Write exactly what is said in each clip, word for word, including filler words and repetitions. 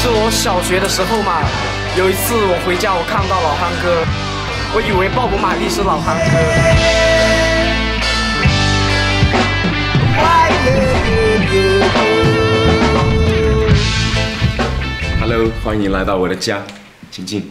是我小学的时候嘛，有一次我回家，我看到老汉哥，我以为鲍勃马利是老汉哥。 Hello， 欢迎来到我的家，请进。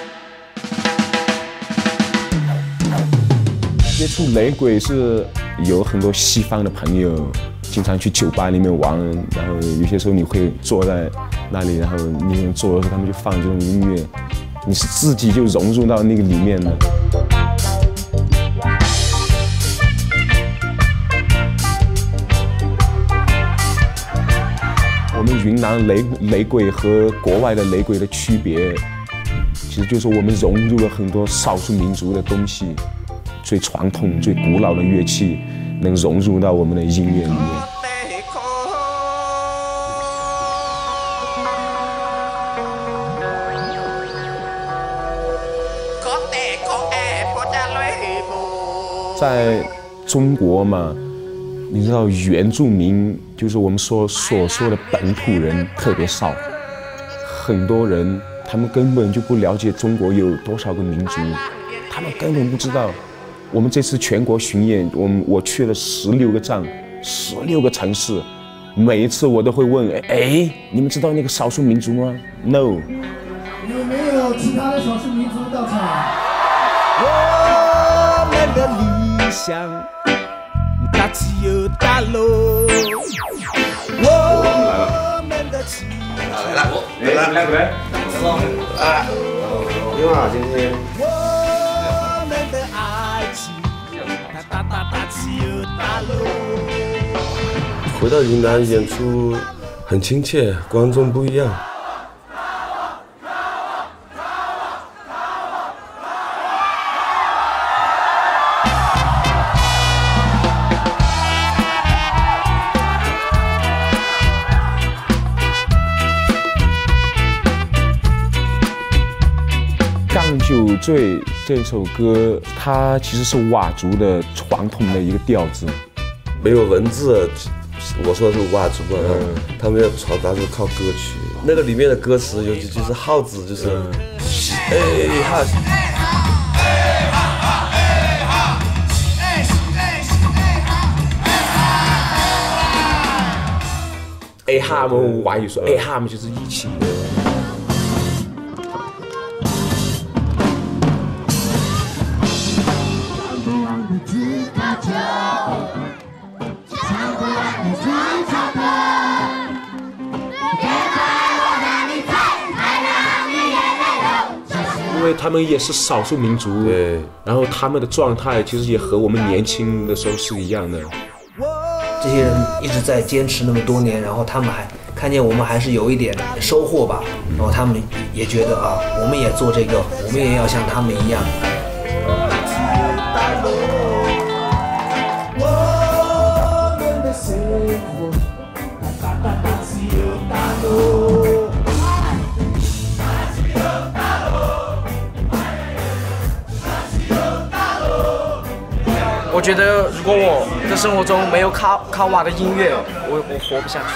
接触雷鬼是有很多西方的朋友，经常去酒吧里面玩，然后有些时候你会坐在那里，然后你们坐的时候他们就放这种音乐，你是自己就融入到那个里面的。我们云南雷雷鬼和国外的雷鬼的区别，其实就是我们融入了很多少数民族的东西，最传统、最古老的乐器能融入到我们的音乐里面。在中国嘛，你知道原住民就是我们说所说的本土人特别少，很多人他们根本就不了解中国有多少个民族，他们根本不知道。我们这次全国巡演，我们我去了十六个站，十六个城市，每一次我都会问：哎，你们知道那个少数民族吗 ？No。 有没有其他的少数民族到场？ 我们的理想。大起又大落，我们的起来了，来了，来来， 啊，你好，今天。 我们的爱情，大大大大起又大落。 回到云南演出很亲切，观众不一样。 酒醉这首歌，它其实是佤族的传统的一个调子， 没有文字，我说的是佤族嘛，嗯、他们要传达是靠歌曲。那个里面的歌词，尤其就是号子，就是，哎哈， 哎哈们佤语说，哎哈们就是一起的。因为他们也是少数民族， 对， 然后他们的状态其实也和我们年轻的时候是一样的。 这些人一直在坚持那么多年，然后他们还看见我们还是有一点收获吧，然后他们也觉得啊，我们也做这个，我们也要像他们一样。 我觉得如果我的生活中没有卡卡瓦的音乐，我我活不下去。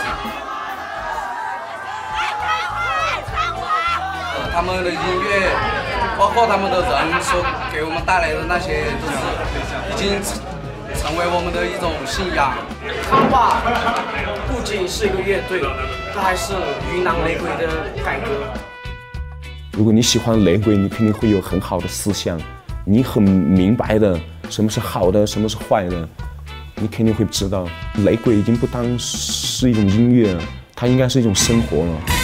他们的音乐，包括他们的人所给我们带来的那些，都是已经成为我们的一种信仰。 卡瓦不仅是一个乐队，它还是云南雷鬼的改革。 如果你喜欢雷鬼，你肯定会有很好的思想，你很明白的什么是好的，什么是坏的，你肯定会知道，雷鬼已经不单是一种音乐了，它应该是一种生活了。